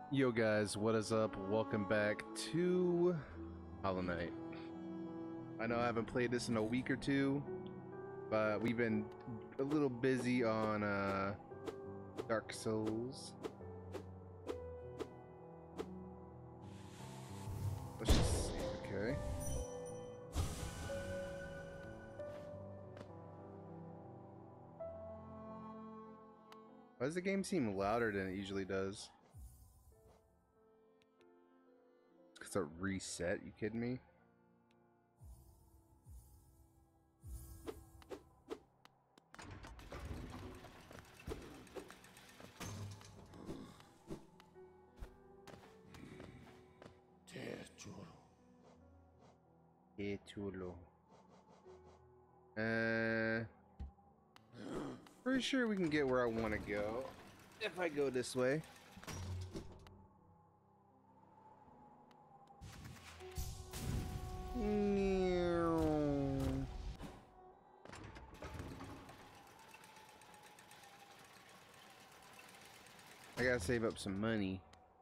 Yo guys, what is up? Welcome back to Hollow Knight. I know I haven't played this in a week or two, but we've been a little busy on Dark Souls. Let's just see, okay. Why does the game seem louder than it usually does? It's a reset, you kidding me? Que chulo. Pretty sure we can get where I want to go if I go this way. I gotta save up some money.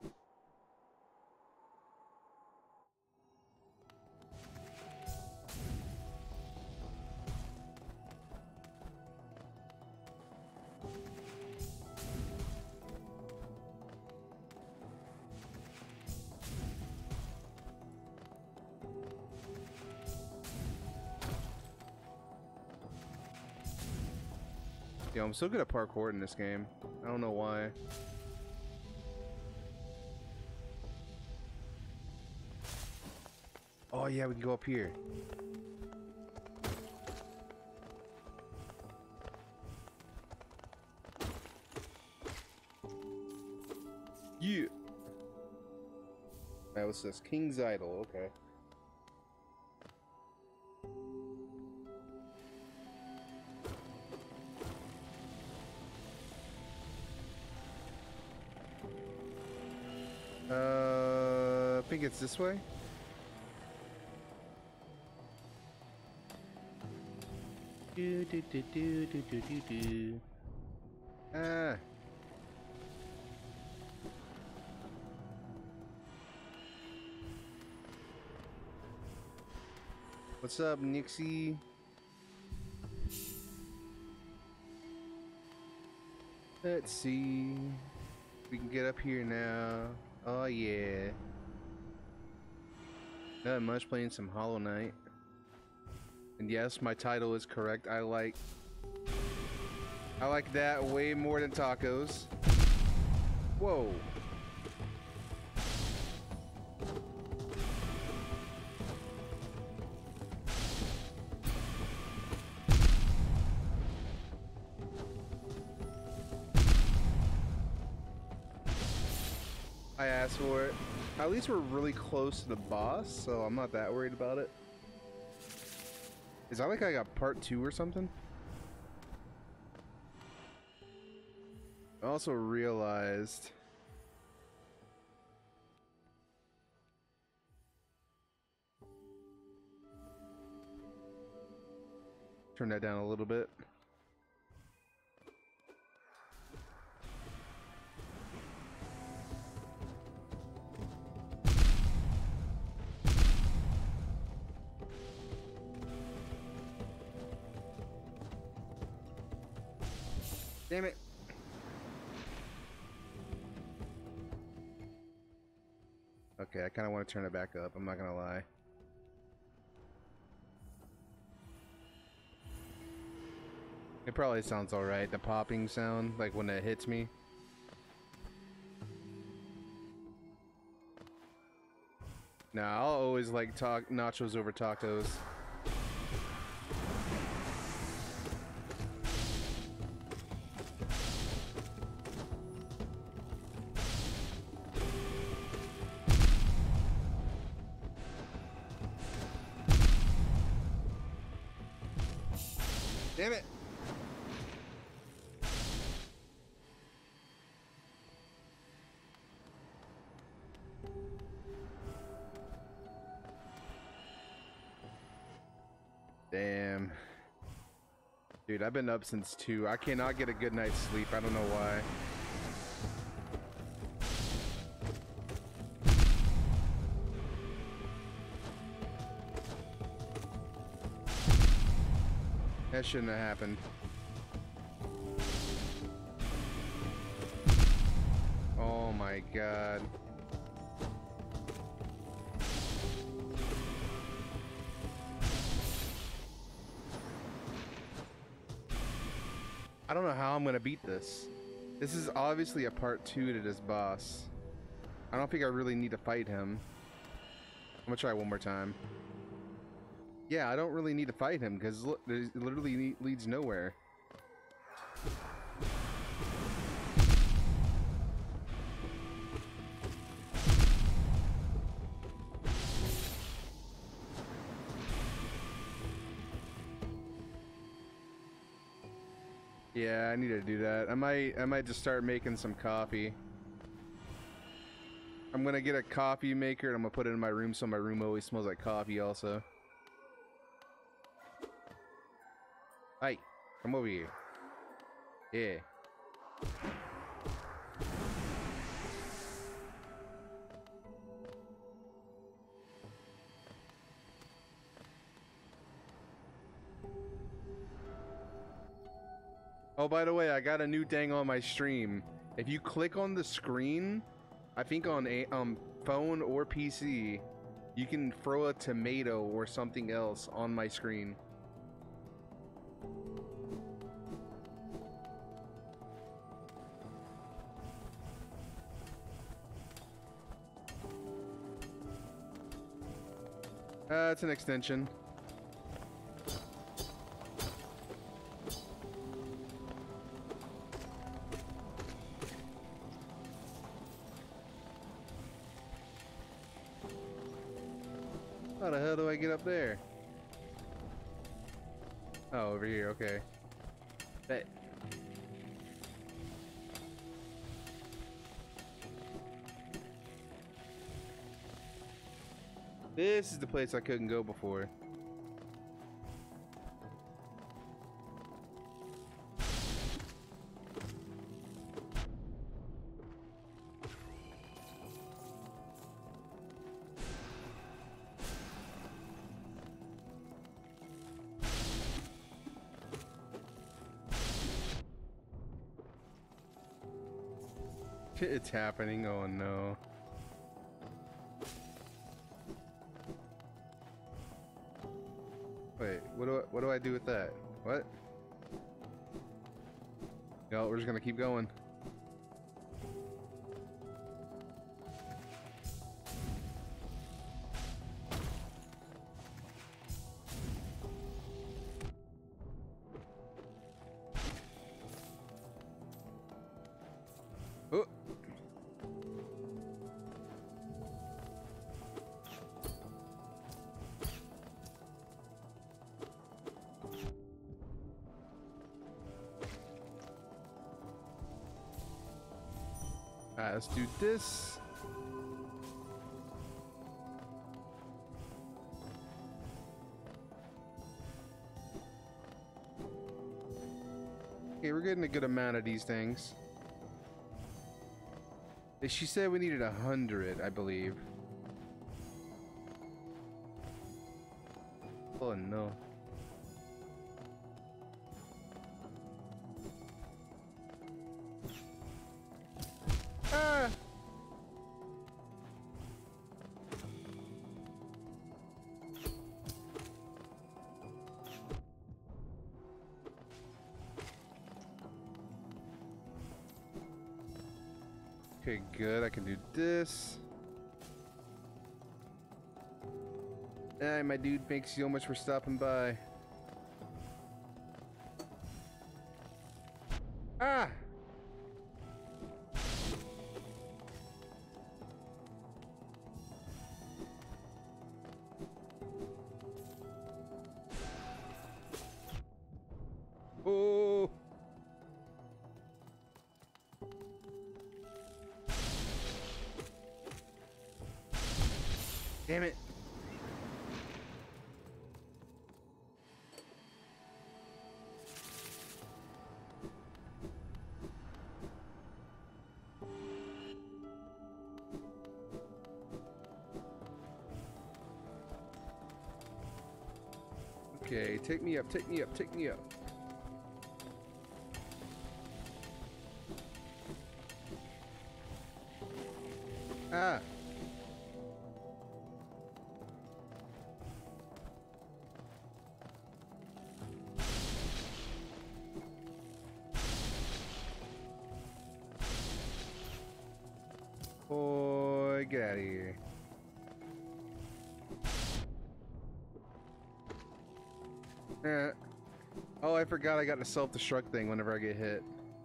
Yo, I'm so good at parkour in this game. I don't know why. Oh yeah, we can go up here. Yeah. That was this King's Idol, okay. I think it's this way. Do do do do do do do do. Ah. What's up, Nixie? Let's see. We can get up here now. Oh yeah. Not much, playing some Hollow Knight. And yes, my title is correct. I like that way more than tacos. Whoa. I asked for it. At least we're really close to the boss, so I'm not that worried about it. Is that like I got part 2 or something? I also realized... Turn that down a little bit. Damn it. Okay, I kind of want to turn it back up, I'm not gonna lie. It probably sounds alright, the popping sound, like when it hits me. Nah, I'll always like nachos over tacos. Damn it! Damn. Dude, I've been up since 2. I cannot get a good night's sleep. I don't know why. That shouldn't have happened. Oh my god. I don't know how I'm gonna beat this. This is obviously a part 2 to this boss. I don't think I really need to fight him. I'm gonna try one more time. Yeah, I don't really need to fight him because it literally leads nowhere. Yeah, I need to do that. I might just start making some coffee. I'm gonna get a coffee maker and I'm gonna put it in my room so my room always smells like coffee also. Hey, come over here. Yeah. Oh, by the way, I got a new thing on my stream. If you click on the screen, I think on a phone or PC, you can throw a tomato or something else on my screen. It's an extension. How the hell do I get up there? Oh, over here, okay. Bet. This is the place I couldn't go before. It's happening, oh no. Wait, what do I do with that? What? No, we're just gonna keep going. Oh. Alright, let's do this. Okay, we're getting a good amount of these things. She said we needed 100, I believe. Oh no. Ah! Okay, good. I can do this. Hey, my dude, thanks so much for stopping by. Ah! Oh! Damn it. Okay, take me up, take me up, take me up. Ah. Boy, get out of here. Oh, I forgot I got the self-destruct thing whenever I get hit.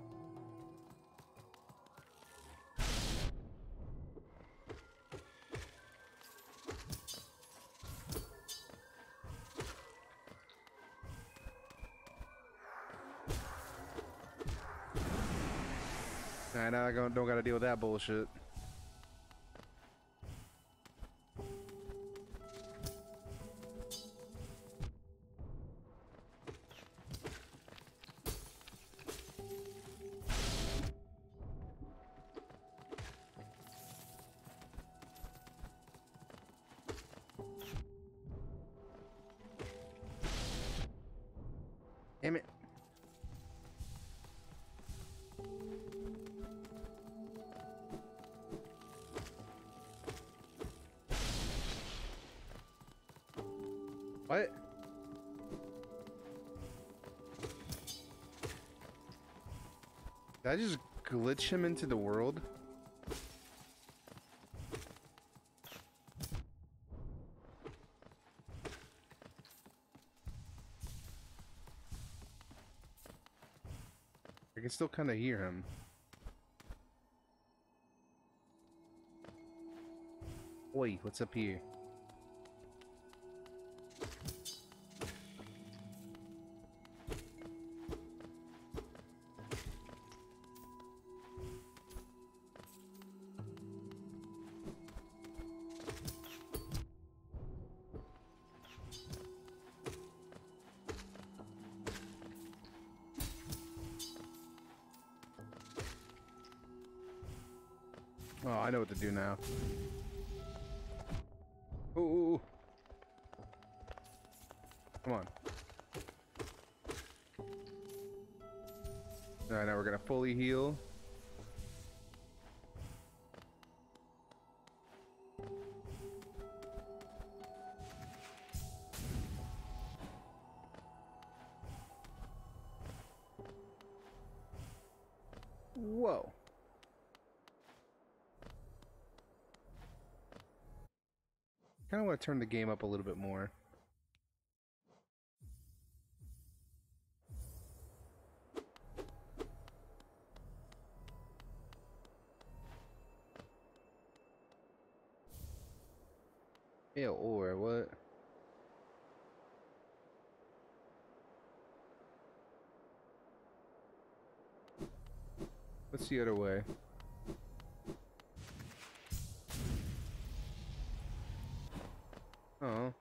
Alright, now I don't gotta deal with that bullshit. Damn it. What? Did I just glitch him into the world? I can still kind of hear him. Oi, what's up here? Oh, I know what to do now. Ooh. Come on. Alright, now we're gonna fully heal. Whoa. Kind of want to turn the game up a little bit more. Yeah, or what? What's the other way? Oh.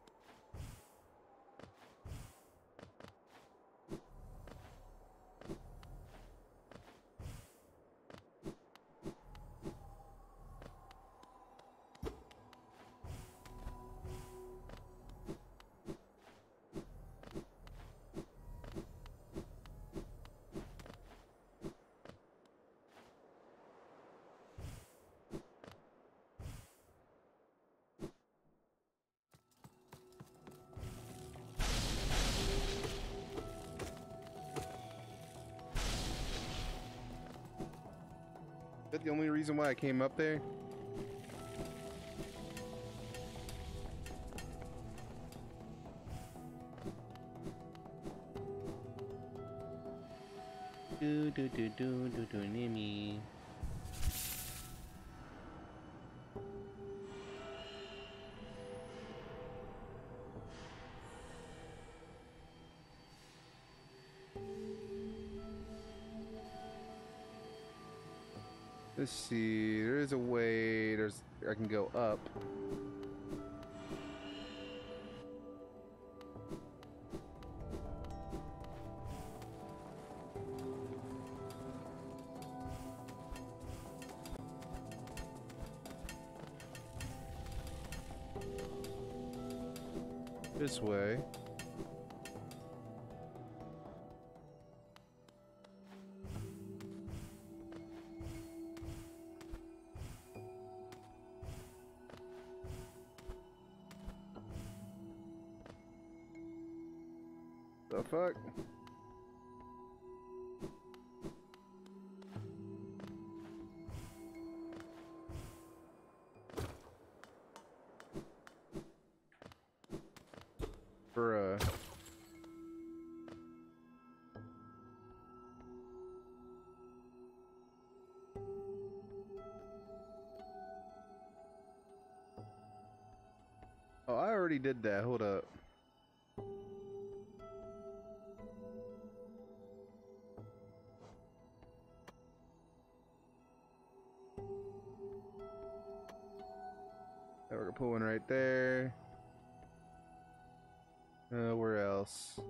Is that the only reason why I came up there? Near me. Let's see, there is a way, I can go up. This way. The fuck? Bruh. Oh, I already did that. Hold up. We're gonna put one right there. Where else?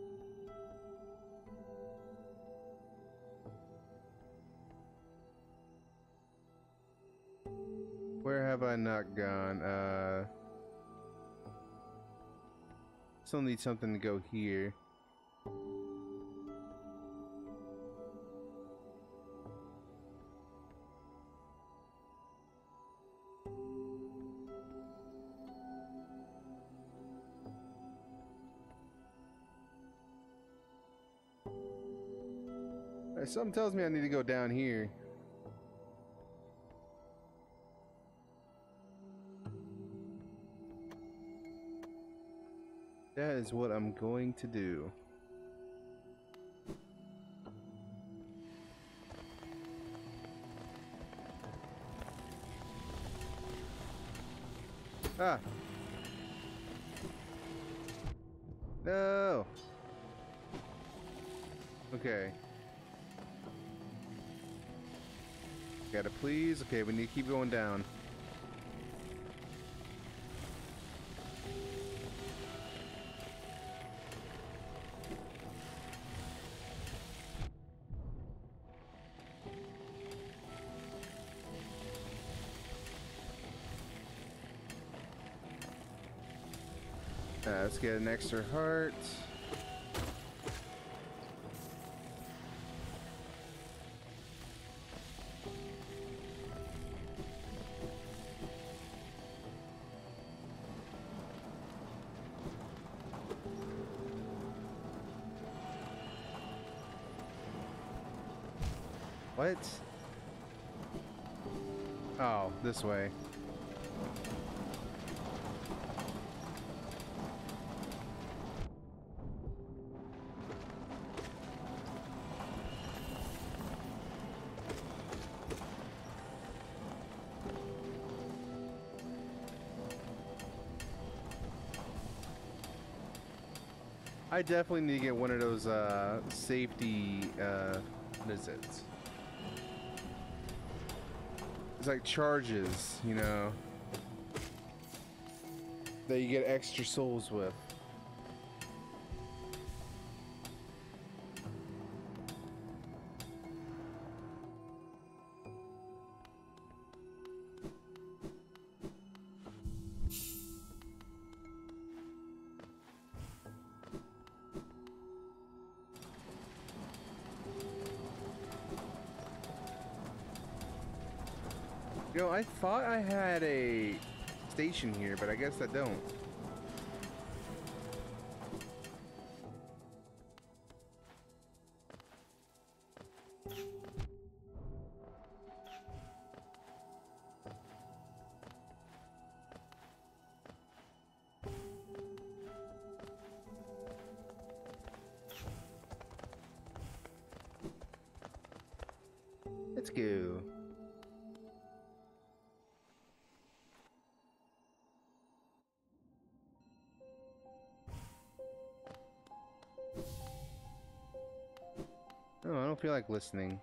Where have I not gone? Still need something to go here. Something tells me I need to go down here. That is what I'm going to do. Ah! No! Okay. Gotta please. Okay, we need to keep going down. Let's get an extra heart. What? Oh, this way. I definitely need to get one of those safety what is it? It's like charges, you know, that you get extra souls with. You know, I thought I had a station here, but I guess I don't. Let's go. Oh, I don't feel like listening.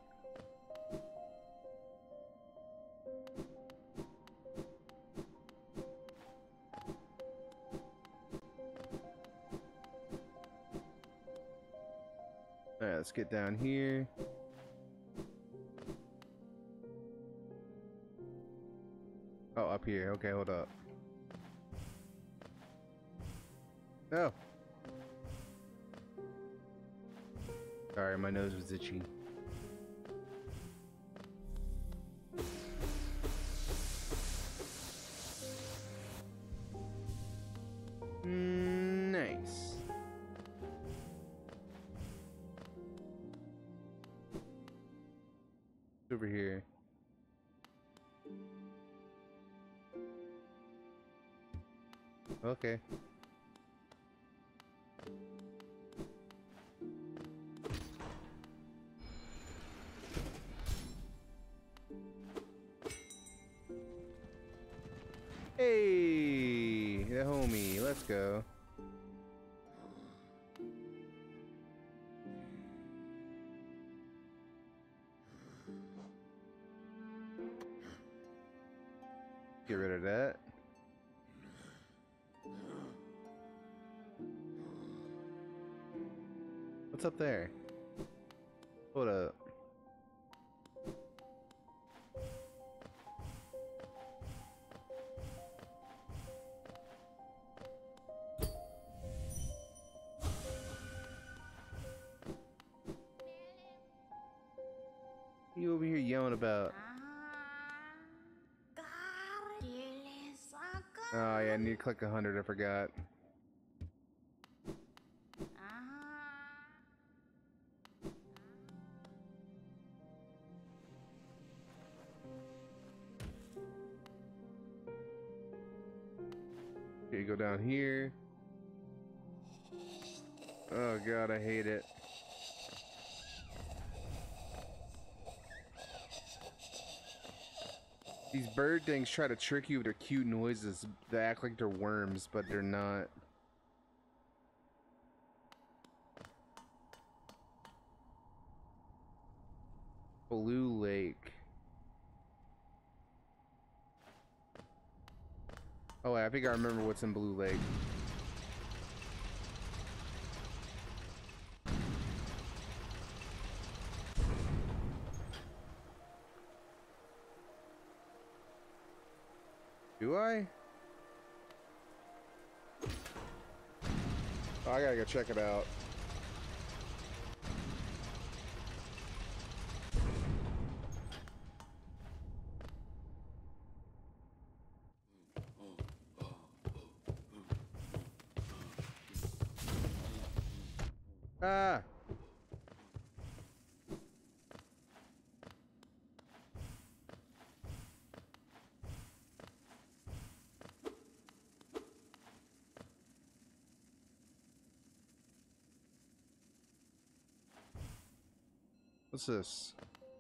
Alright, let's get down here. Oh, up here. Okay, hold up. Oh. Sorry, my nose was itchy. Nice. over here? Okay. Hey, the homie, let's go. Get rid of that. What's up there? Hold up. You over here yelling about? Oh yeah, I need to click 100, I forgot. Okay, go down here. Oh god, I hate it. These bird things try to trick you with their cute noises. They act like they're worms, but they're not. Blue Lake. Oh, I think I remember what's in Blue Lake. Do I? Oh, I gotta go check it out. Ah! What's this?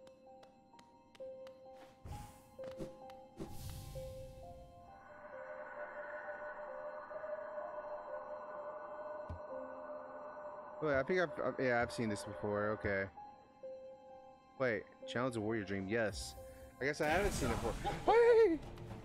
Wait, I think yeah, I've seen this before. Okay. Wait, Challenge a Warrior Dream. Yes. I guess I haven't seen it before. Hey!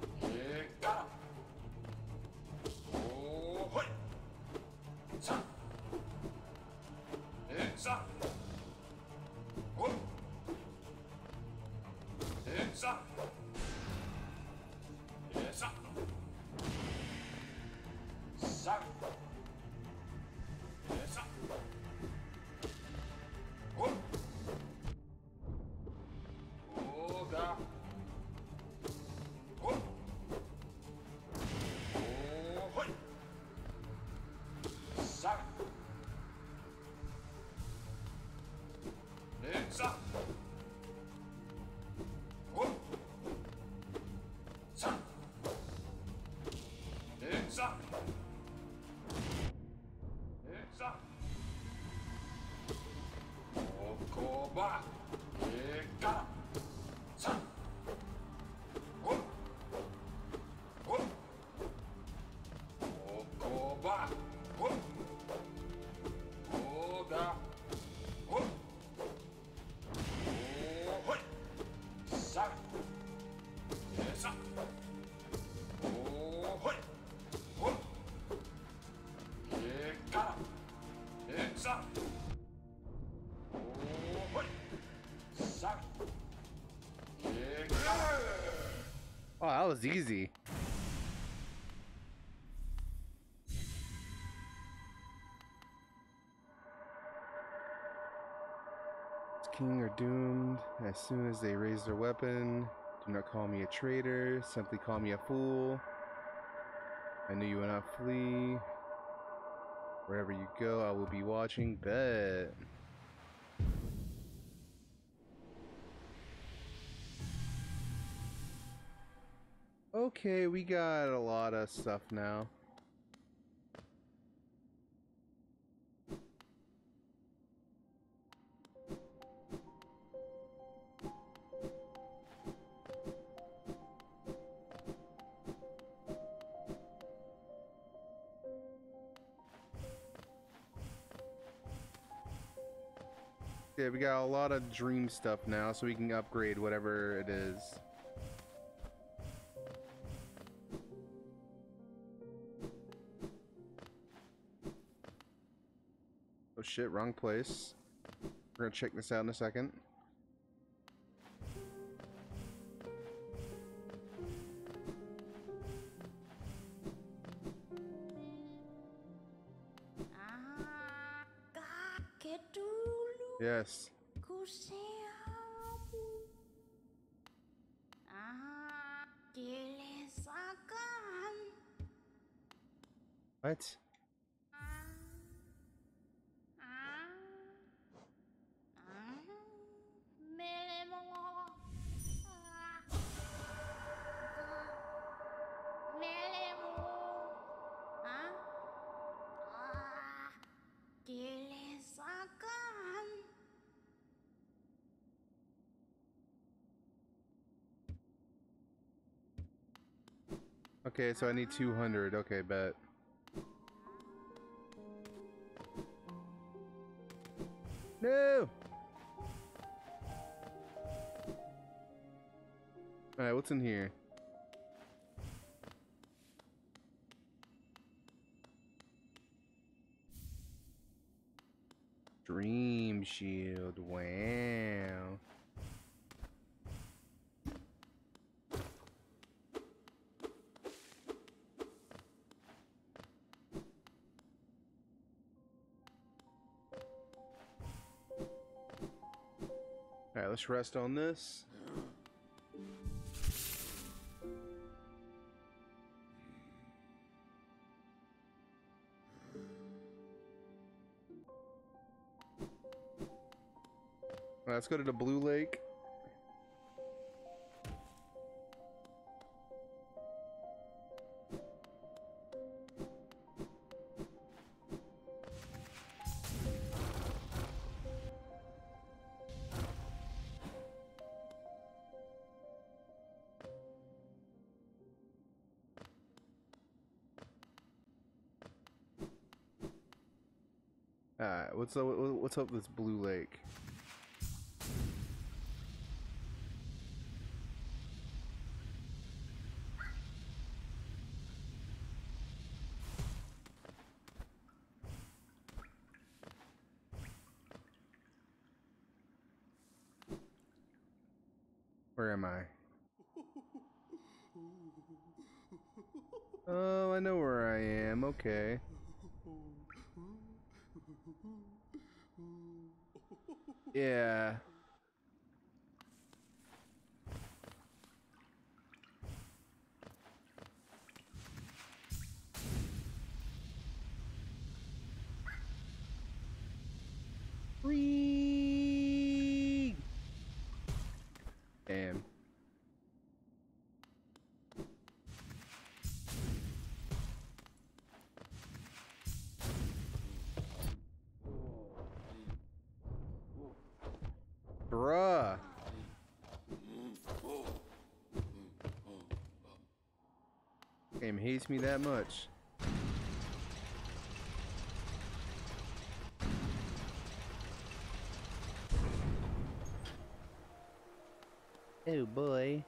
Oh, that was easy. King are doomed as soon as they raise their weapon. Do not call me a traitor, simply call me a fool. I knew you would not flee. Wherever you go, I will be watching. Bet. Okay, we got a lot of stuff now. Yeah, we got a lot of dream stuff now, so we can upgrade whatever it is. Oh shit, wrong place. We're gonna check this out in a second. Yes. What? Okay, so I need 200. Okay, bet. No! Alright, what's in here? Dream Shield. Wow. Alright, let's rest on this. Let's go to the Blue Lake. Alright, what's up with this Blue Lake? Where am I? Oh, I know where I am. Okay. Yeah. Free. Damn. Bruh. Game hates me that much. Oh boy.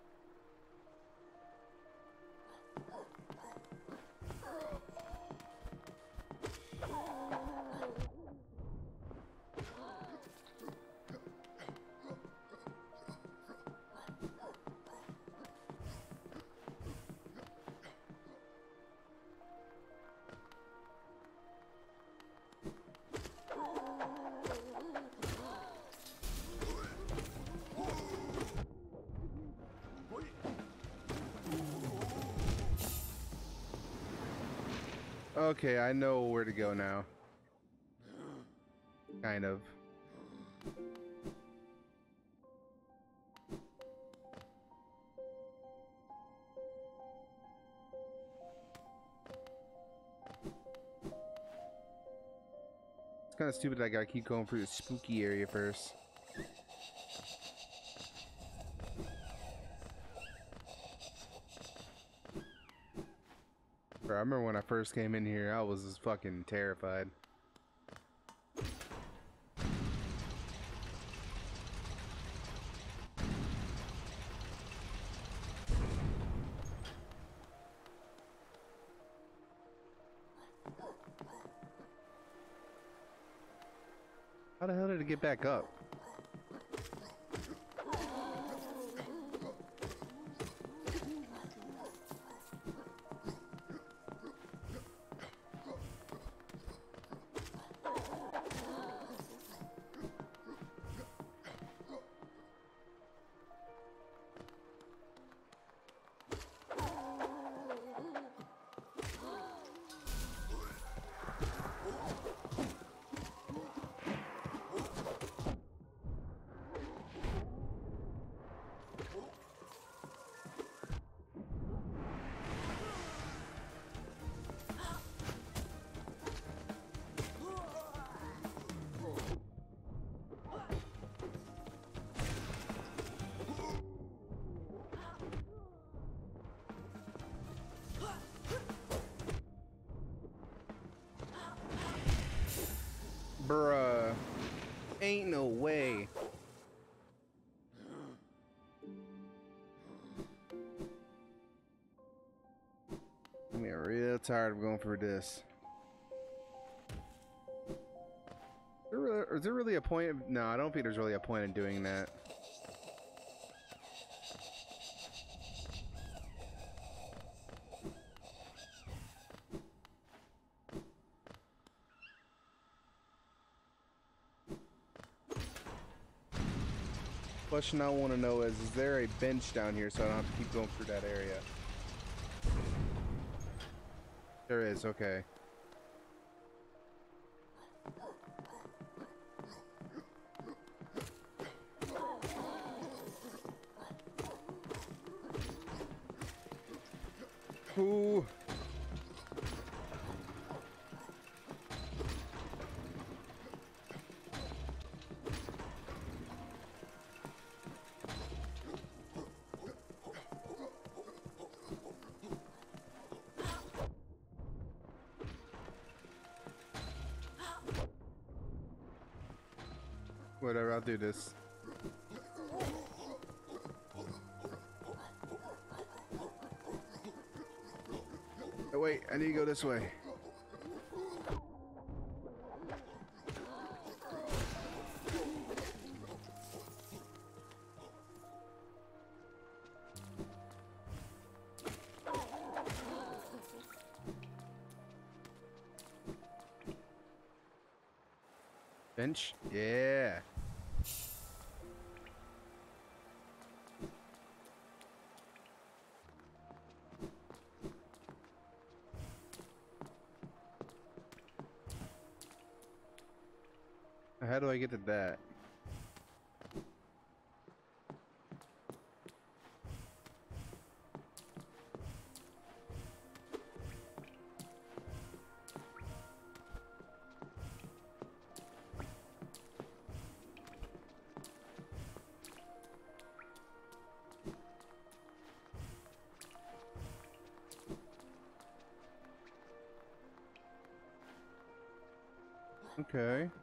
Okay, I know where to go now. Kind of. kind of stupid that I gotta keep going through the spooky area first. Bro, I remember when I first came in here, I was just fucking terrified. How the hell did it get back up? Bruh. Ain't no way. I'm getting real tired of going through this. Is there really a point of, no, I don't think there's really a point in doing that. Question I want to know is there a bench down here so I don't have to keep going through that area? There is, okay. Ooh. Whatever, I'll do this. Oh, wait, I need to go this way. Bench? Yeah. How do I get to that? Okay.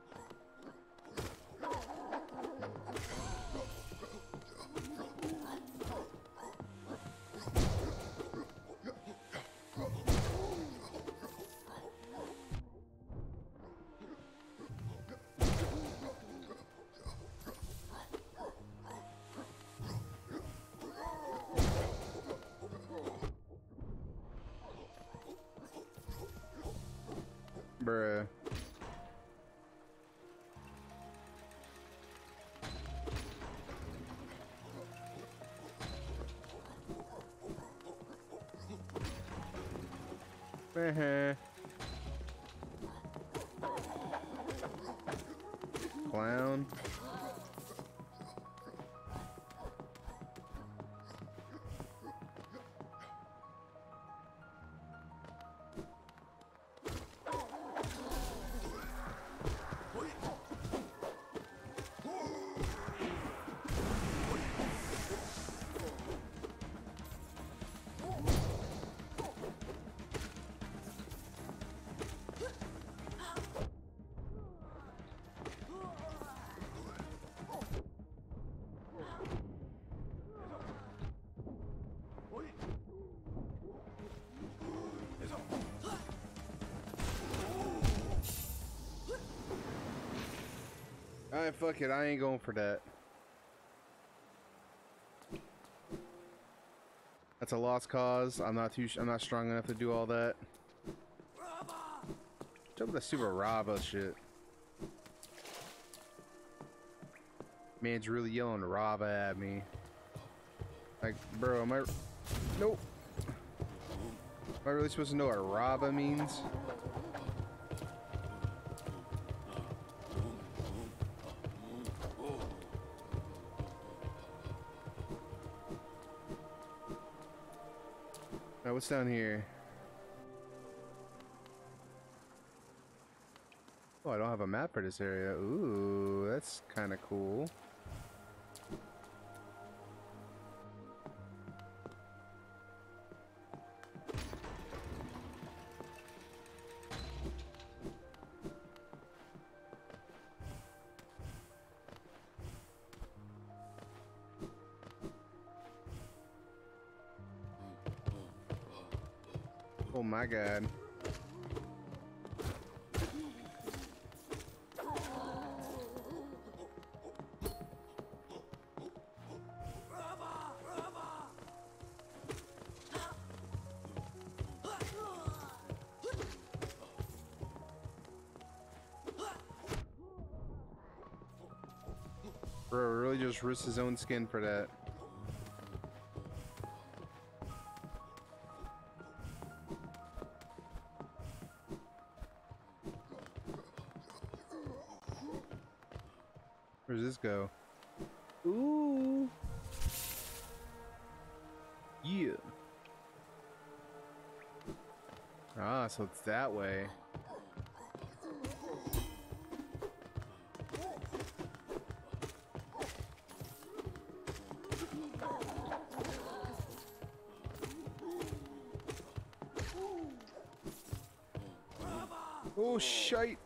Bruh. Clown. Alright, fuck it. I ain't going for that. That's a lost cause. I'm not strong enough to do all that. What's up with the super Rava shit? Man's really yelling Rava at me. Like, bro, am I... Nope. Am I really supposed to know what Rava means? Now, what's down here? Oh, I don't have a map for this area. Ooh, that's kind of cool. Oh my god. Bro, really just risked his own skin for that. Where does this go? Ooh. Yeah. Ah, so it's that way. Oh, shite.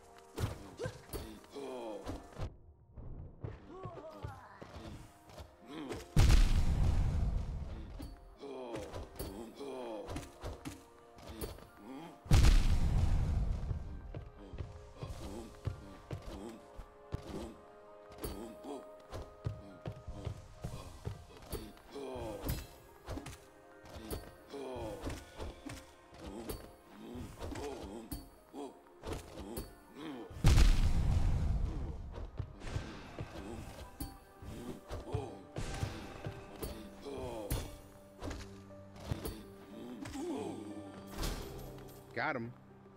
Got him.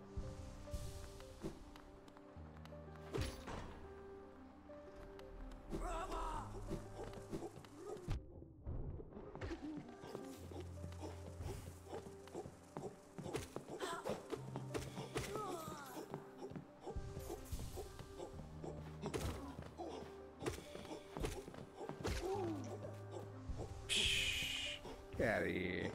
Psh, get out of here.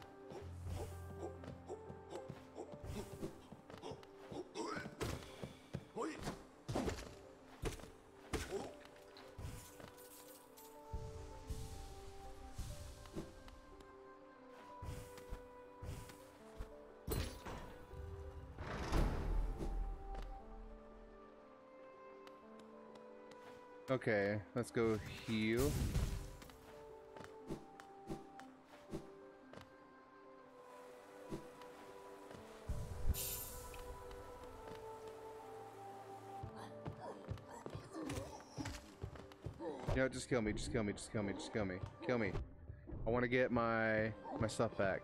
Okay, let's go heal. You know, just kill me, just kill me, just kill me, just kill me. Kill me. I want to get my stuff back.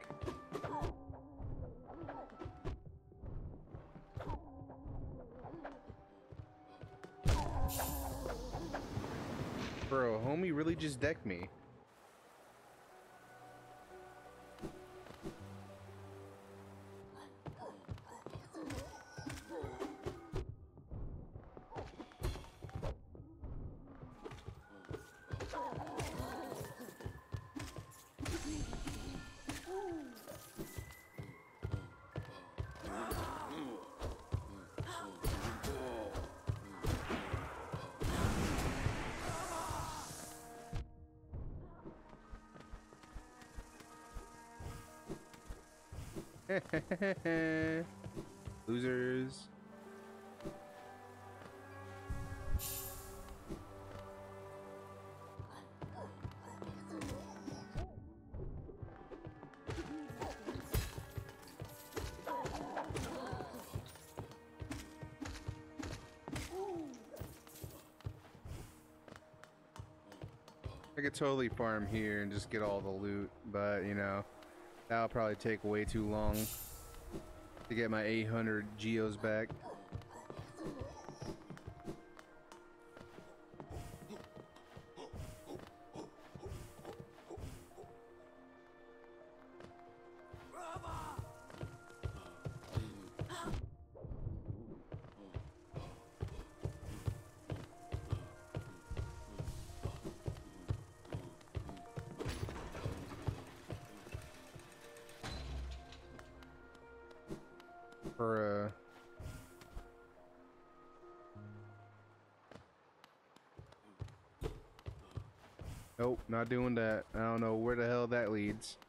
Bro, homie really just decked me. Losers. I could totally farm here and just get all the loot, but you know, that'll probably take way too long to get my 800 geos back. For nope, not doing that. I don't know where the hell that leads.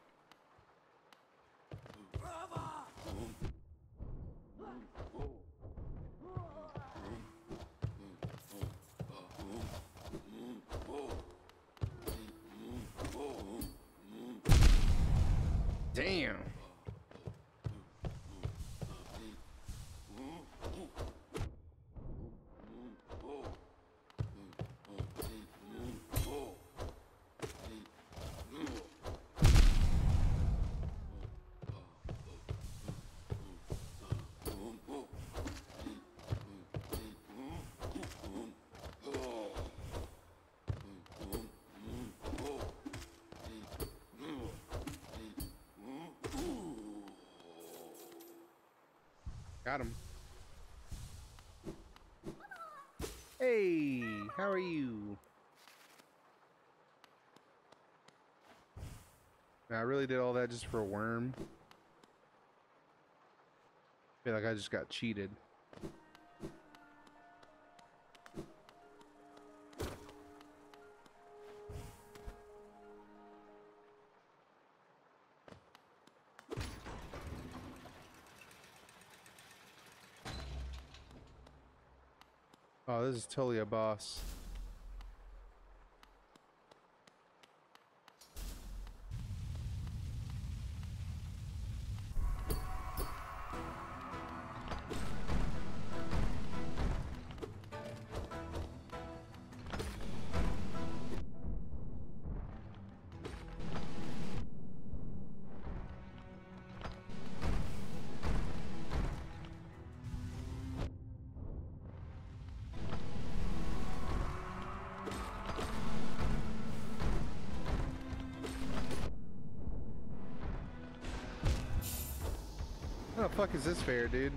Damn. Got him. Hey, how are you? I really did all that just for a worm. Feel like I just got cheated. Oh, this is totally a boss. How the fuck is this fair, dude?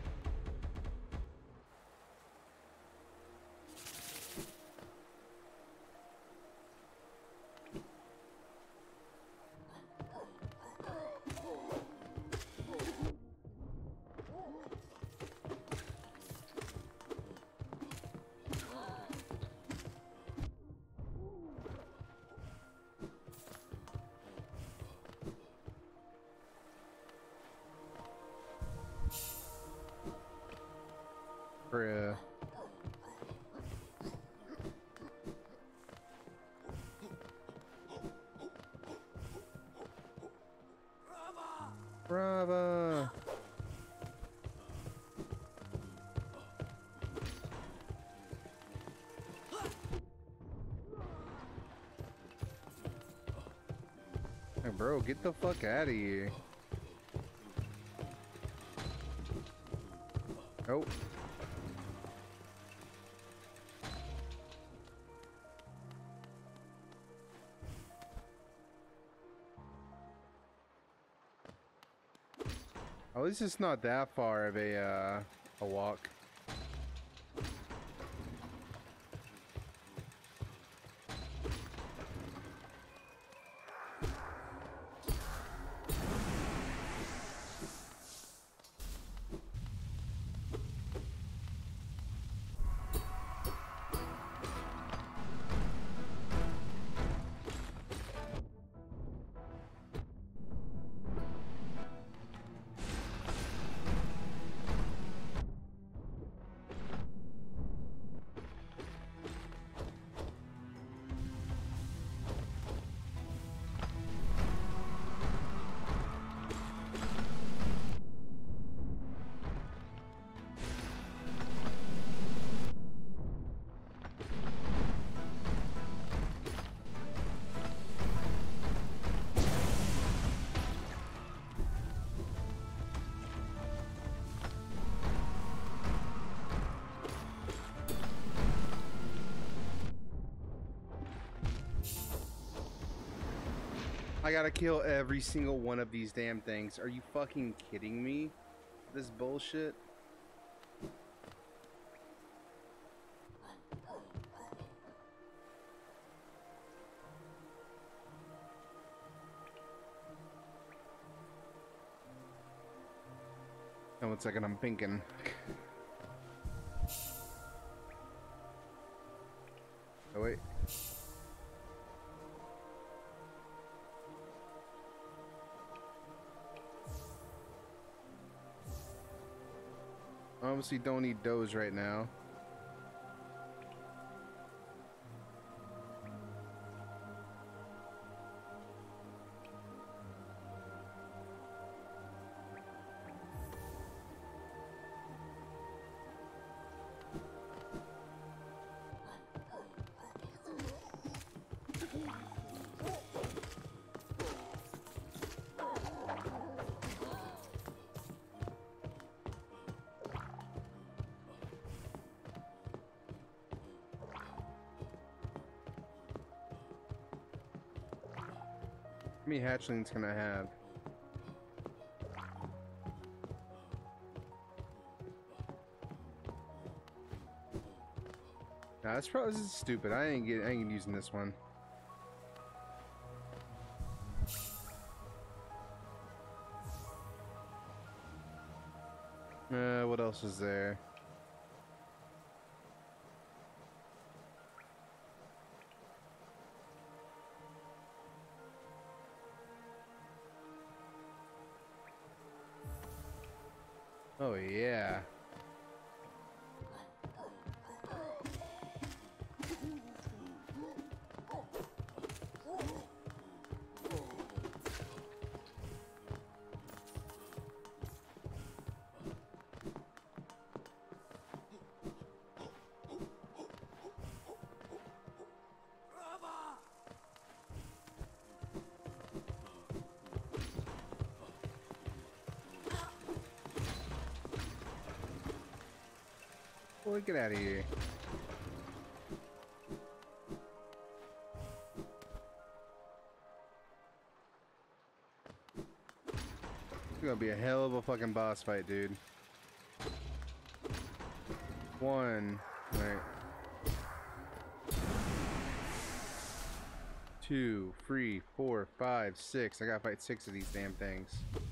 Bruh. Brava. Hey, bro, get the fuck out of here. Nope. At least it's not that far of a walk. I gotta kill every single one of these damn things. Are you fucking kidding me? This bullshit. Oh, 1 second, I'm thinking. Oh, wait. Obviously don't need those right now. How many hatchlings can I have? Nah, this is stupid. I ain't using this one. What else is there? Oh yeah. Boy, get out of here. It's gonna be a hell of a fucking boss fight, dude. One. Alright. 2, 3, 4, 5, 6. I gotta fight 6 of these damn things.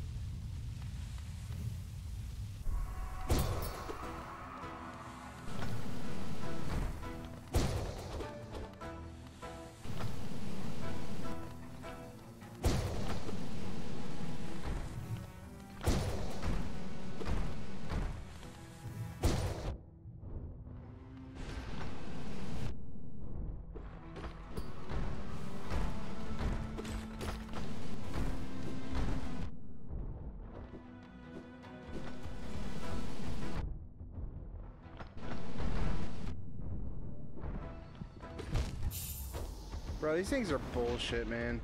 Bro, these things are bullshit, man.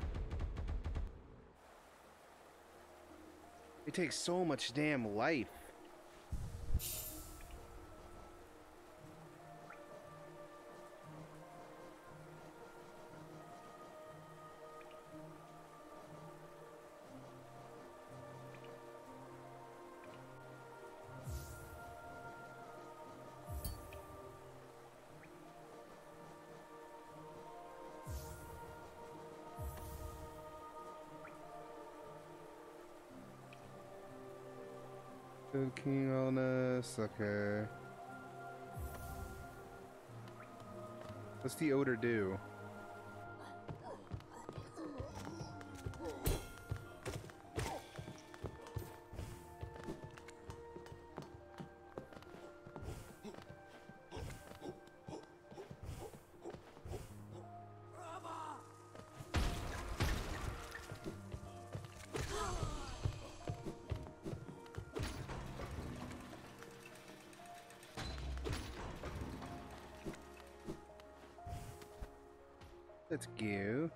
It takes so much damn life. Cooking on us, okay. What's the odor do? Let's go.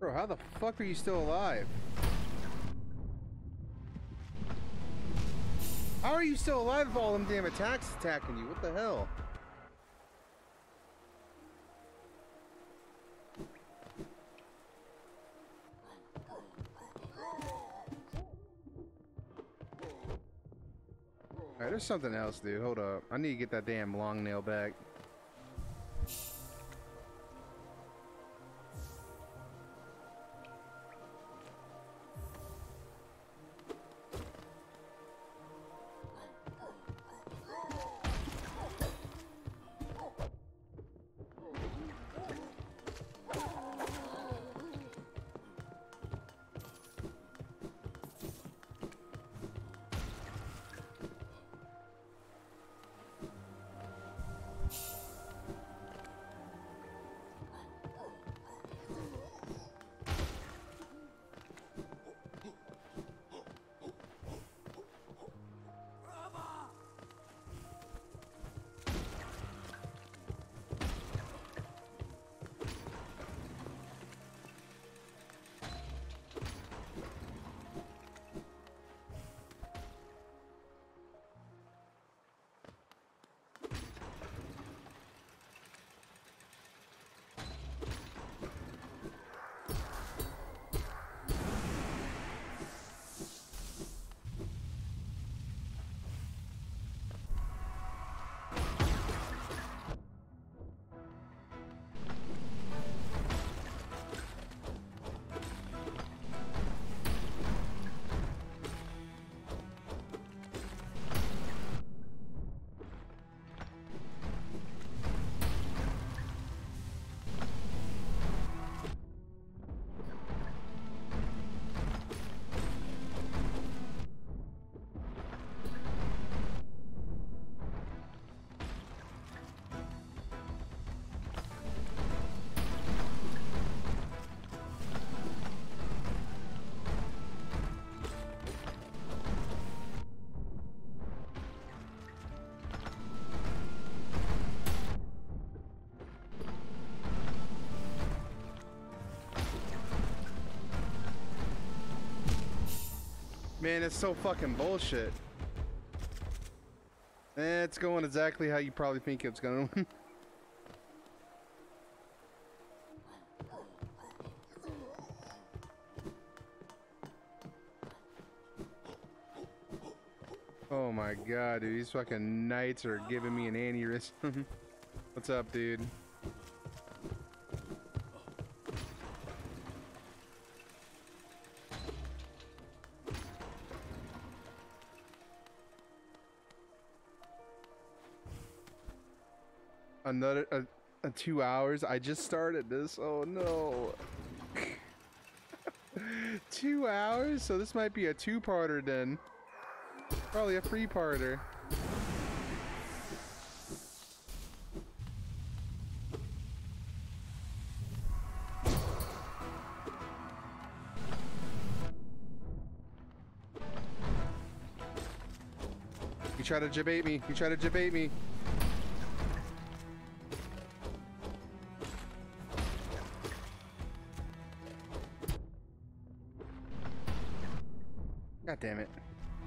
Bro, how the fuck are you still alive? How are you still alive if all them damn attacks attacking you? What the hell? Alright, there's something else, dude. Hold up. I need to get that damn long nail back. Man, it's so fucking bullshit. It's going exactly how you probably think it's going. Oh my god, dude, these fucking knights are giving me an aneurysm. What's up, dude? Another 2 hours. I just started this. Oh no. 2 hours? So this might be a two-parter then. Probably a three-parter. You try to debate me. You try to debate me. God damn it.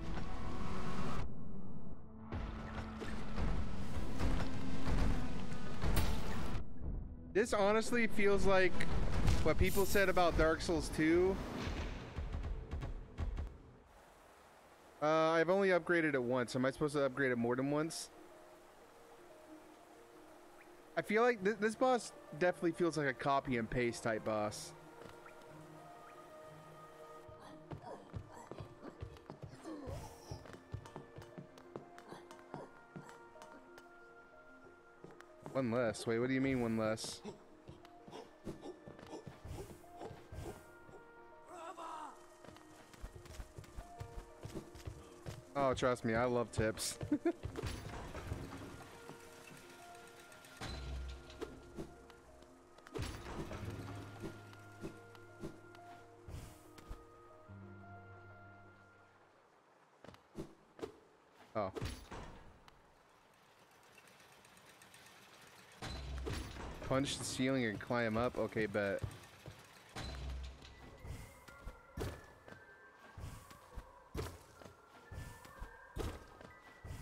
This honestly feels like what people said about Dark Souls 2. I've only upgraded it once. Am I supposed to upgrade it more than once? I feel like this boss definitely feels like a copy and paste type boss. One less. Wait, what do you mean one less? Oh, trust me, I love tips. Oh. Punch the ceiling and climb up? Okay, bet.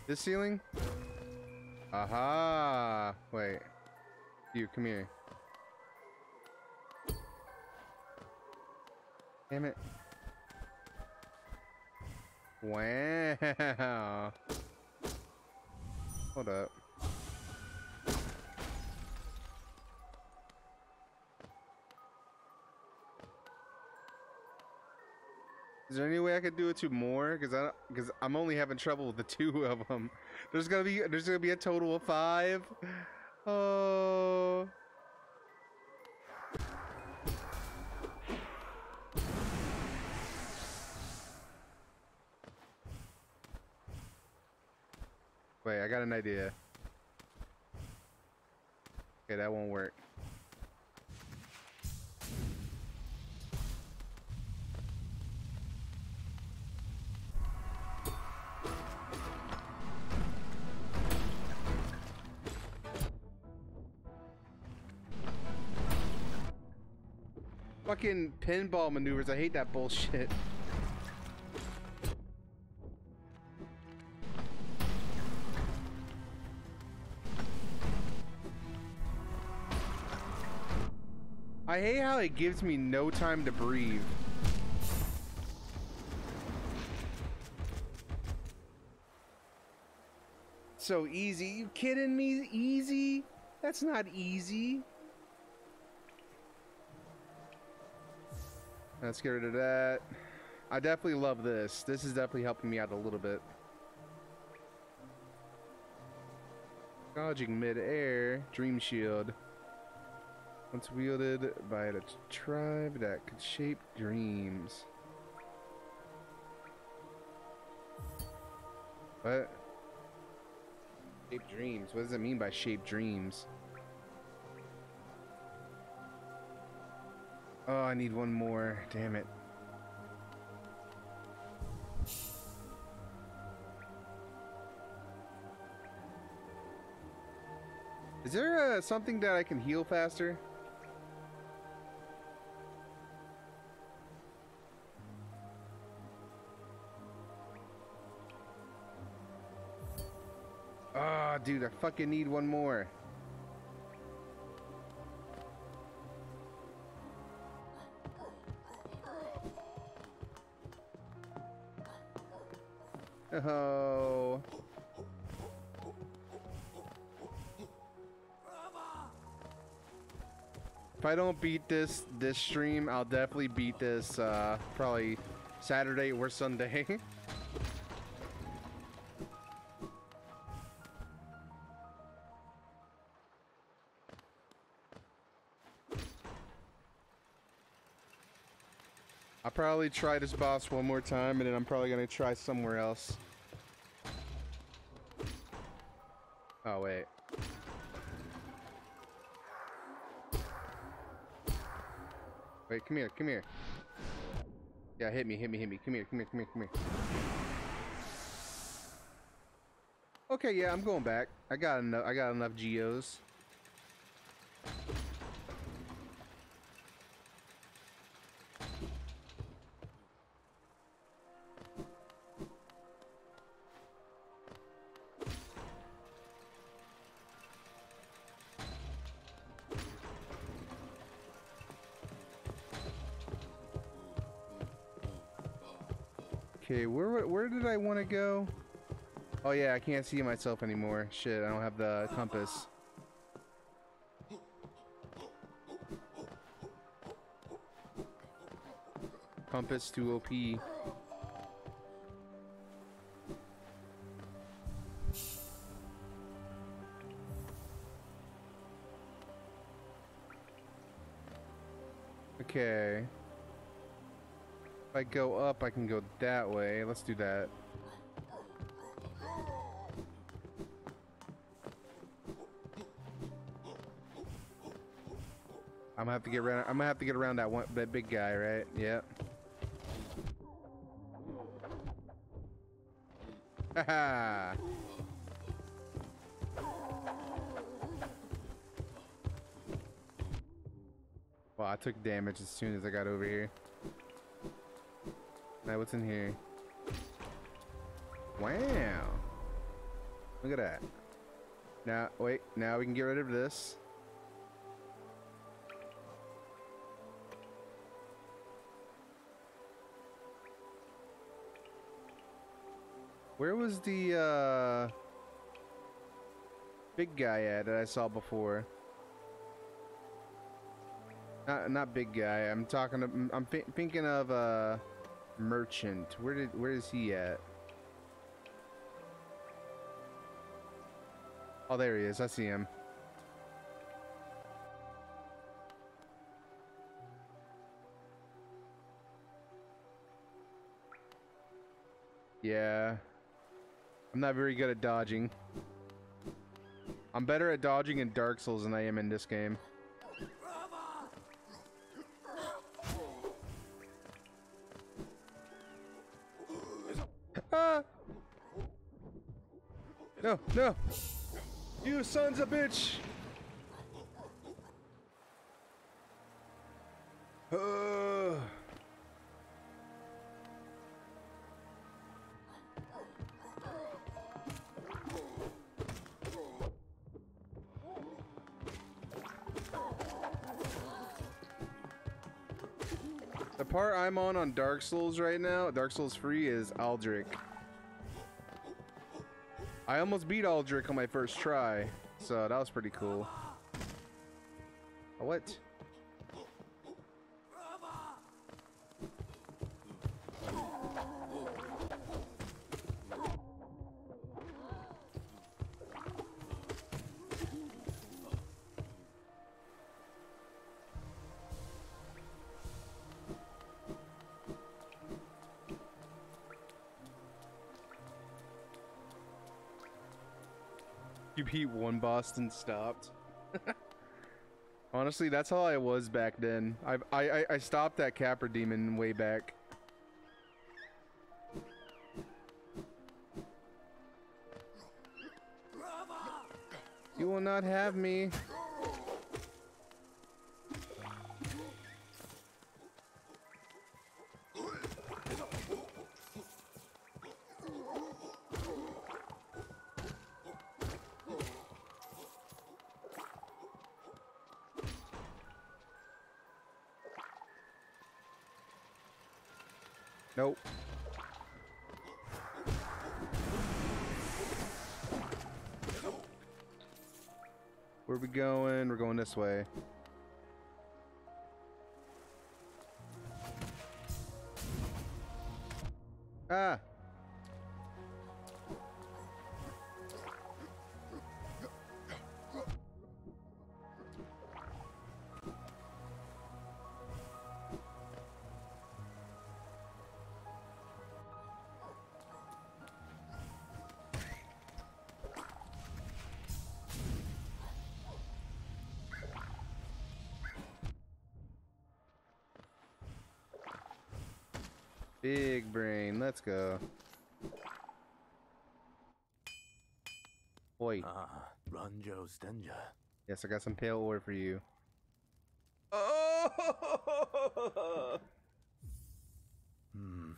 This ceiling? Aha! Wait. You, come here. Damn it. Wow. Hold up. Is there any way I could do it to more? Because I'm only having trouble with the 2 of them. There's gonna be a total of 5. Oh. Wait, I got an idea. Okay, that won't work. Fucking pinball maneuvers, I hate that bullshit. I hate how it gives me no time to breathe. So easy, you kidding me? Easy? That's not easy. Let's get rid of that. I definitely love this. This is definitely helping me out a little bit. Dodging mid-air, Dream Shield. Once wielded by a tribe that could shape dreams. What? Shape dreams? What does it mean by shape dreams? Oh, I need one more. Damn it. Is there something that I can heal faster? Oh, dude, I fucking need one more. Oh. If I don't beat this stream, I'll definitely beat this probably Saturday or Sunday. I'll probably try this boss one more time, and then I'm probably gonna try somewhere else. Oh, wait. Wait, come here, come here. Yeah, hit me, hit me, hit me. Come here, come here, come here, come here. Okay, yeah, I'm going back. I got enough geos. Okay, where did I want to go? Oh yeah, I can't see myself anymore. Shit, I don't have the compass. Compass too OP. Okay. If I go up, I can go that way. Let's do that. I'm gonna have to get around. I'm gonna have to get around that big guy, right? Yep. Haha. Well, I took damage as soon as I got over here. Now what's in here? Wow. Look at that. Now, wait. Now we can get rid of this. Where was the big guy at that I saw before? Not big guy. I'm talking. I'm thinking of merchant. Where is he at? Oh, there he is. I see him. Yeah. I'm not very good at dodging. I'm better at dodging in Dark Souls than I am in this game. Ah! No, no! You sons of bitch! The part I'm on Dark Souls right now, Dark Souls 3, is Aldrich. I almost beat Aldrich on my first try, so that was pretty cool. What? You beat one boss and stopped. Honestly, that's how I was back then. I stopped that Capra Demon way back. You will not have me. Nope. Where are we going? We're going this way. Ah! Big brain, let's go. Oi. Ah, Ranjo Stenja. Yes, I got some pale ore for you. Oh! Hmm.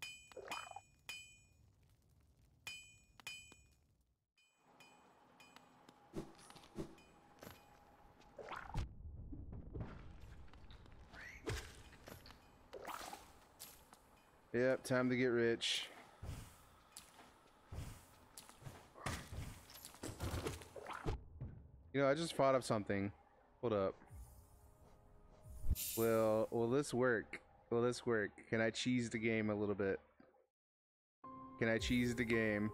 Yep, time to get rich. You know, I just thought of something. Hold up. Will this work? Will this work? Can I cheese the game a little bit? Can I cheese the game?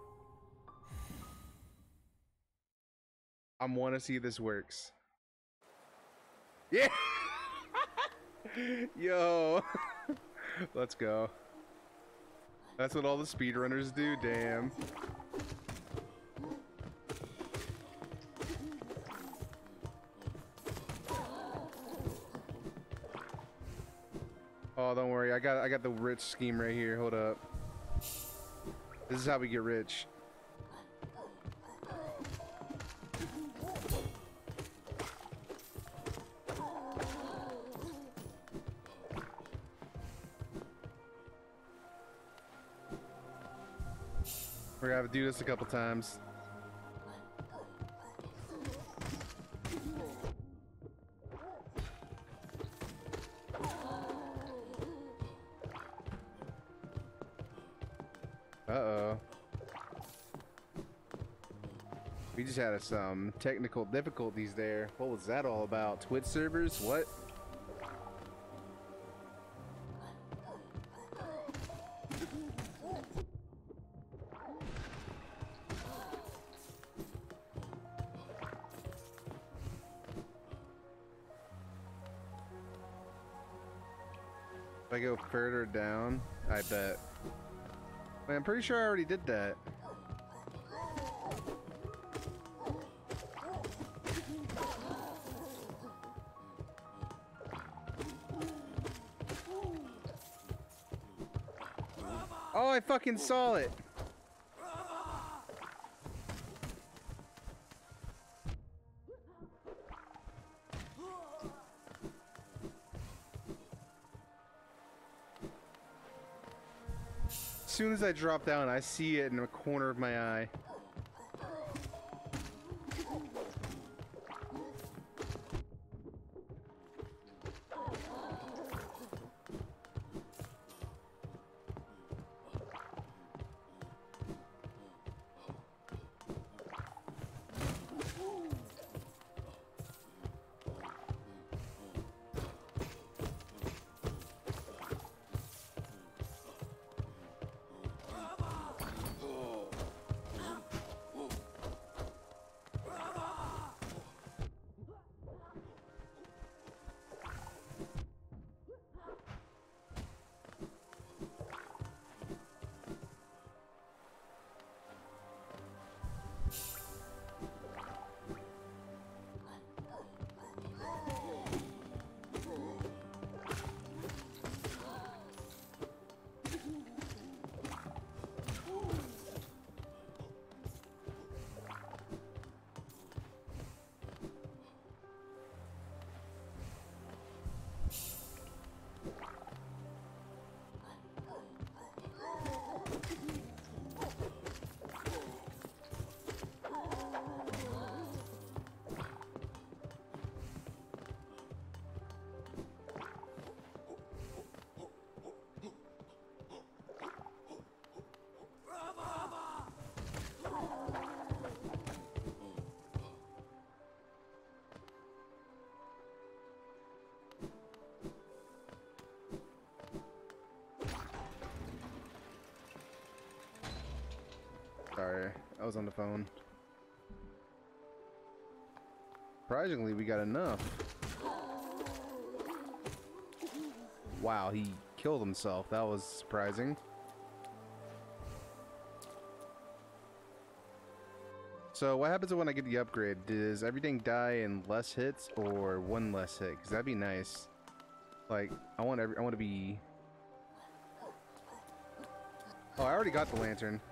I want to see if this works. Yeah! Yo! Let's go. That's what all the speedrunners do, damn. Oh, don't worry. I got the rich scheme right here. Hold up. This is how we get rich. We're gonna have to do this a couple times. Uh-oh. We just had some technical difficulties there. What was that all about? Twitch servers? What? If I go further down, I bet. Wait, I'm pretty sure I already did that. Oh, I fucking saw it. As soon as I drop down, I see it in the corner of my eye. Sorry, I was on the phone. Surprisingly, we got enough. Wow, he killed himself. That was surprising. So what happens when I get the upgrade? Does everything die in less hits or one less hit? Because that'd be nice. Like, I want to be... Oh, I already got the lantern.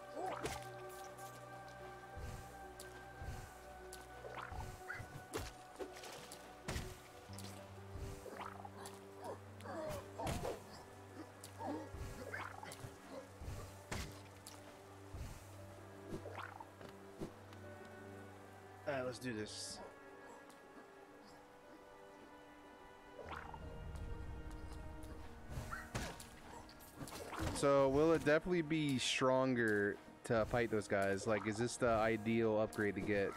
Alright, let's do this. So, will it definitely be stronger to fight those guys? Like, is this the ideal upgrade to get?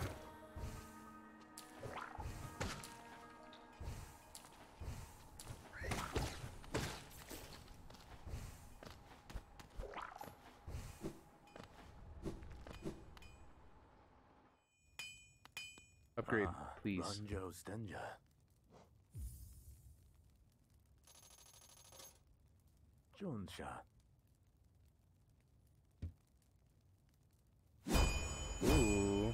Upgrade, please. Ranjo Stenja. Jonsha. Ooh.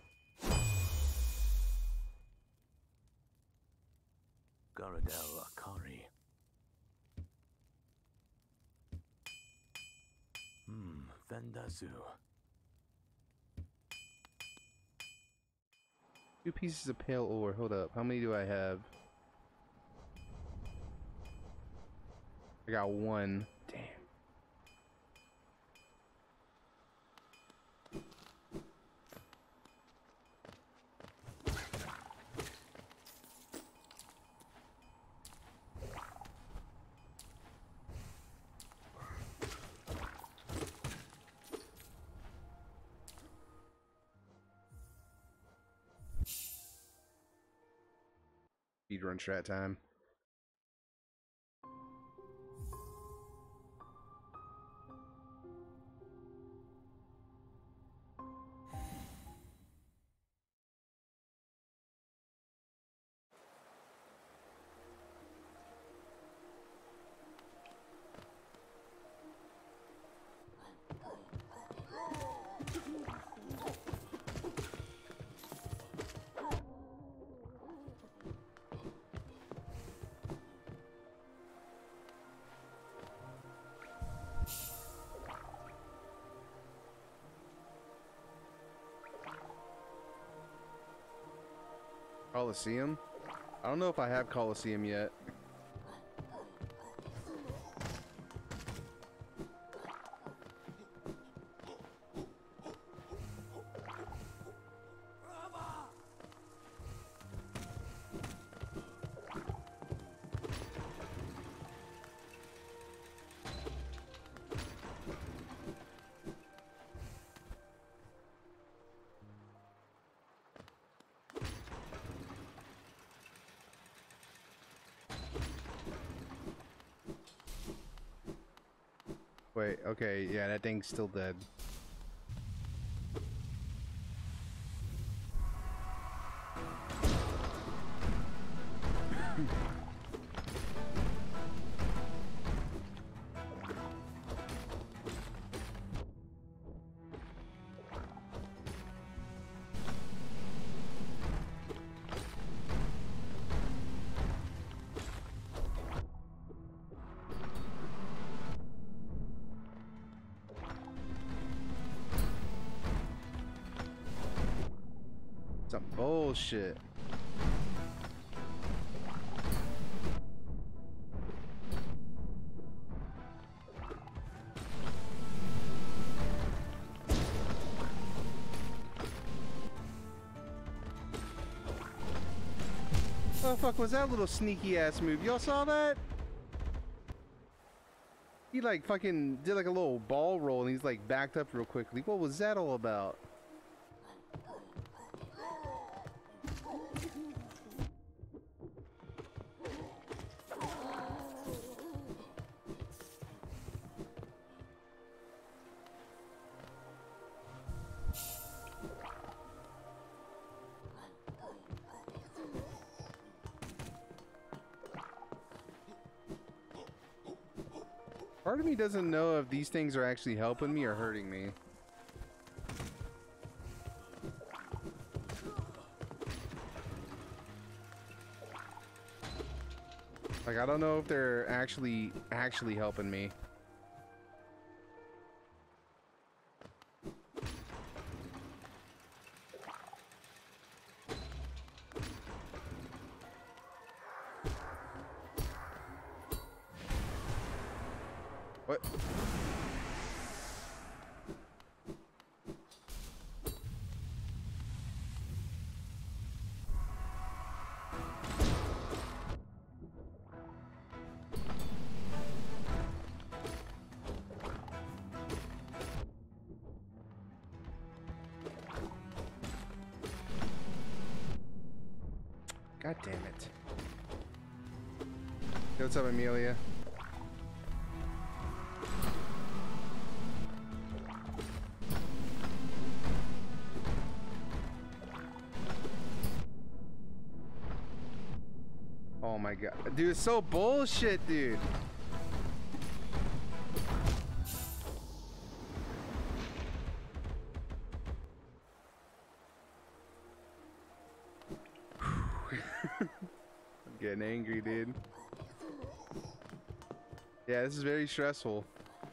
Garadel Akari. Vendasu. 2 pieces of pale ore. Hold up. How many do I have? I got 1. Damn. Speedrun strat time. Coliseum? I don't know if I have Coliseum yet. Wait, okay, yeah, that thing's still dead. Some bullshit. What the fuck was that little sneaky ass move? Y'all saw that? He like fucking did like a little ball roll and he's like backed up real quickly. What was that all about? Part of me doesn't know if these things are actually helping me or hurting me. Like, I don't know if they're actually helping me. What? God damn it. Hey, what's up, Amelia? Oh my god. Dude, it's so bullshit, dude. I'm getting angry, dude. Yeah, this is very stressful.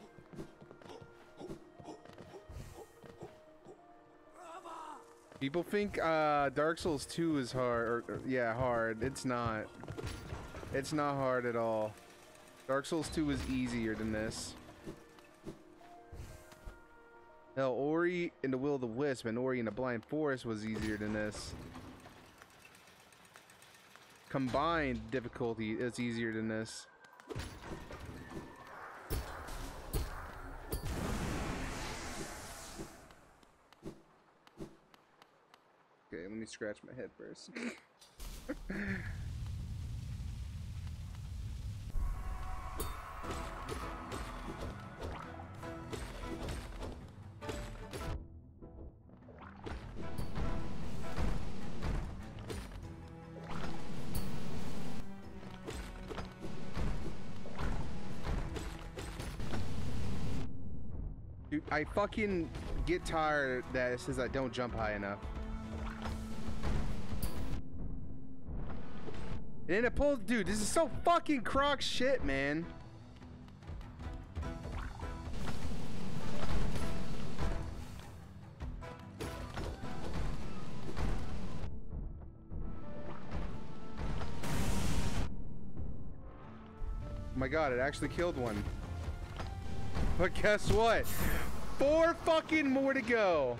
People think Dark Souls 2 is hard, or yeah, hard. It's not. It's not hard at all. Dark Souls 2 is easier than this. Hell, Ori and the Will of the Wisp and Ori and the Blind Forest was easier than this. Combined difficulty is easier than this. Okay, let me scratch my head first. Dude, I fucking get tired that it says I don't jump high enough. And then it pulls, dude, this is so fucking crock shit, man. Oh my god, it actually killed one. But guess what? 4 fucking more to go.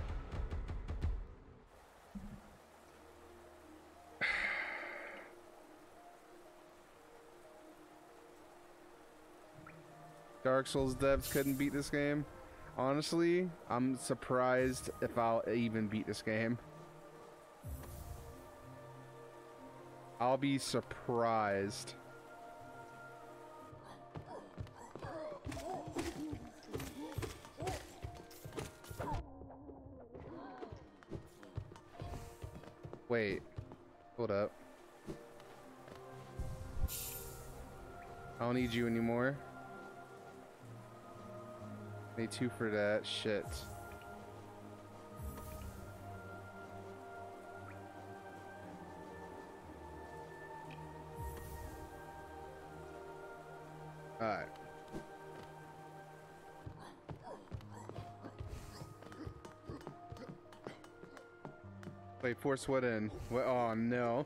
Dark Souls devs couldn't beat this game. Honestly, I'm surprised if I'll even beat this game. I'll be surprised. Wait, hold up. I don't need you anymore. Need 2 for that. Shit. Alright. Wait, force what in? What? Oh no.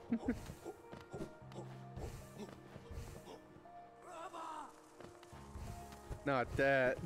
Not that.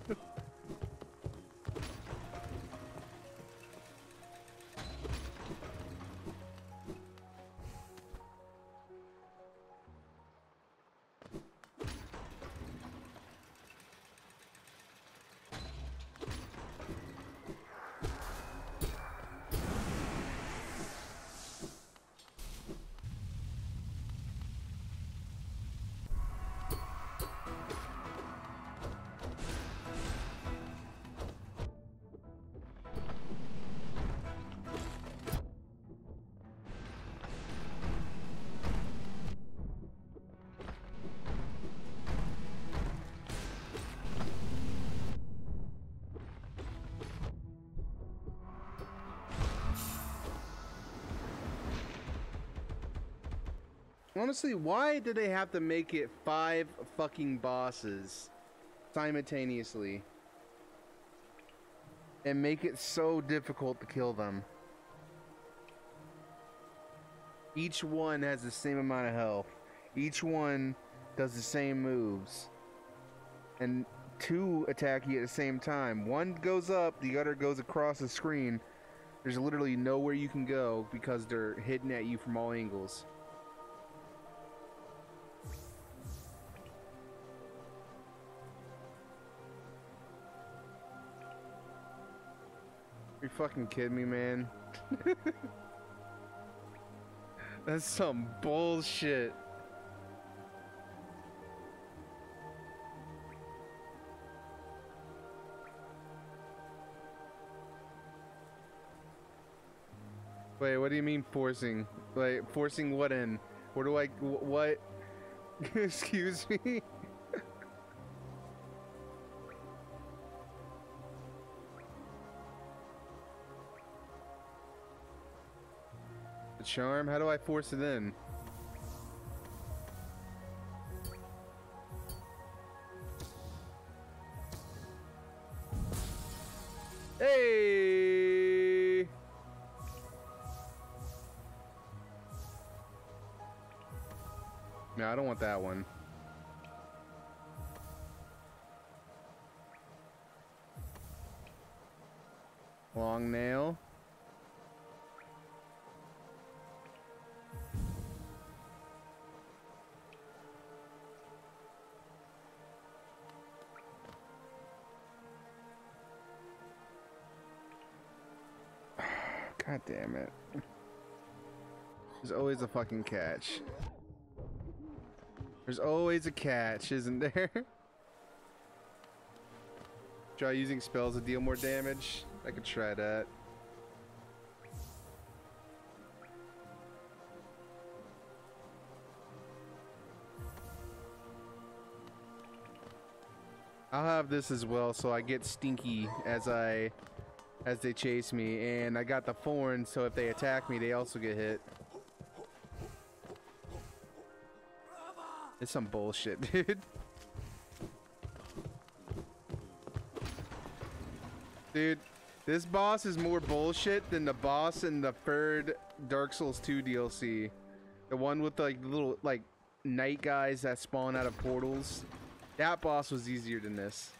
Honestly, why did they have to make it 5 fucking bosses simultaneously and make it so difficult to kill them? Each one has the same amount of health. Each one does the same moves. And 2 attack you at the same time. One goes up, the other goes across the screen. There's literally nowhere you can go because they're hidden at you from all angles. You fucking kidding me, man? That's some bullshit. Wait, what do you mean forcing? Like, forcing what in? Where do I, what? Excuse me? The charm? How do I force it in? Hey! No, I don't want that one. Long nail. God damn it. There's always a fucking catch. There's always a catch, isn't there? Try using spells to deal more damage. I could try that. I'll have this as well, so I get stinky as they chase me, and I got the thorn, so if they attack me, they also get hit. It's some bullshit, dude. Dude, this boss is more bullshit than the boss in the third Dark Souls 2 DLC. The one with like the little like night guys that spawn out of portals. That boss was easier than this.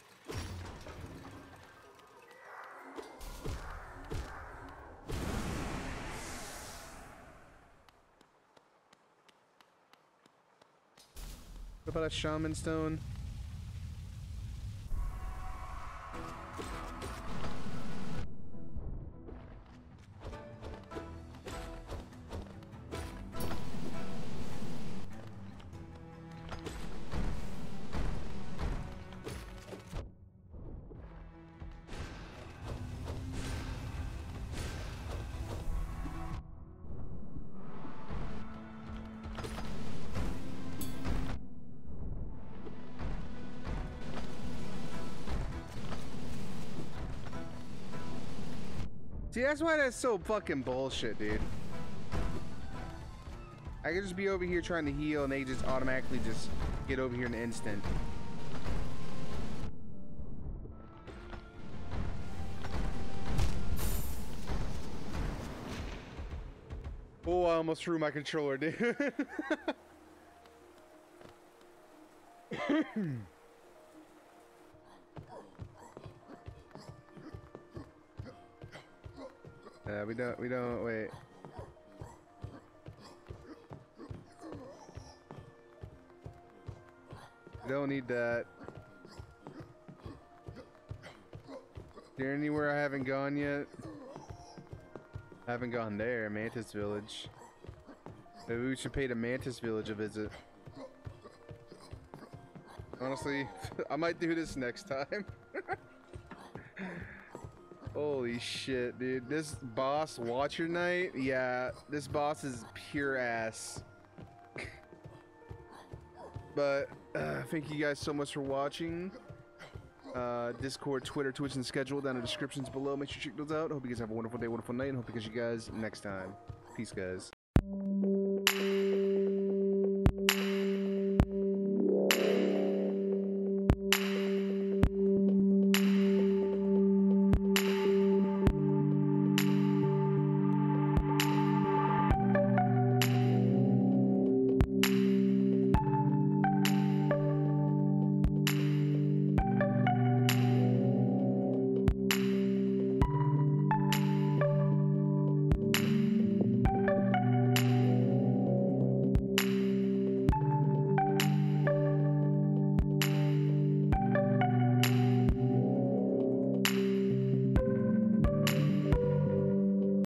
What about a shaman stone? See, that's why that's so fucking bullshit, dude. I could just be over here trying to heal and they just automatically just get over here in an instant. Oh, I almost threw my controller, dude. we don't, wait. We don't need that. Is there anywhere I haven't gone yet? I haven't gone there, Mantis Village. Maybe we should pay the Mantis Village a visit. Honestly, I might do this next time. Holy shit, dude. This boss, Watcher Knight, yeah, this boss is pure ass. But, thank you guys so much for watching. Discord, Twitter, Twitch, and schedule down in the descriptions below. Make sure you check those out. Hope you guys have a wonderful day, wonderful night, and hope to catch you guys next time. Peace, guys.